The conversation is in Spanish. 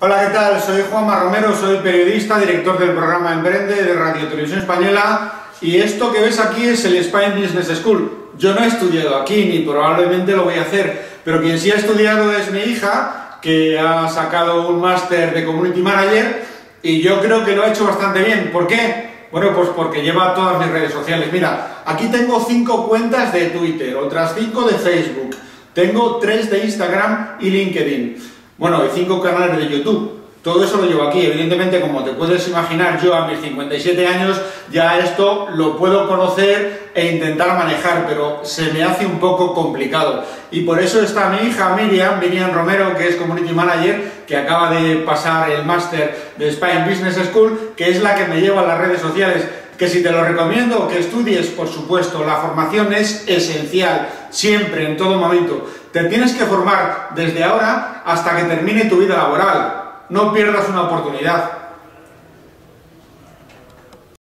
Hola, ¿qué tal? Soy Juanma Romero, soy periodista, director del programa Emprende de Radio Televisión Española, y esto que ves aquí es el Spain Business School. Yo no he estudiado aquí, ni probablemente lo voy a hacer, pero quien sí ha estudiado es mi hija, que ha sacado un máster de Community Manager, y yo creo que lo ha hecho bastante bien. ¿Por qué? Bueno, pues porque lleva todas mis redes sociales. Mira, aquí tengo 5 cuentas de Twitter, otras 5 de Facebook, tengo 3 de Instagram y LinkedIn. Bueno, y 5 canales de YouTube. Todo eso lo llevo aquí. Evidentemente, como te puedes imaginar, yo a mis 57 años ya esto lo puedo conocer e intentar manejar, pero se me hace un poco complicado. Y por eso está mi hija Miriam Romero, que es Community Manager, que acaba de pasar el máster de Spain Business School, que es la que me lleva a las redes sociales. Que si te lo recomiendo, que estudies, por supuesto, la formación es esencial, siempre, en todo momento. Te tienes que formar desde ahora hasta que termine tu vida laboral. No pierdas una oportunidad.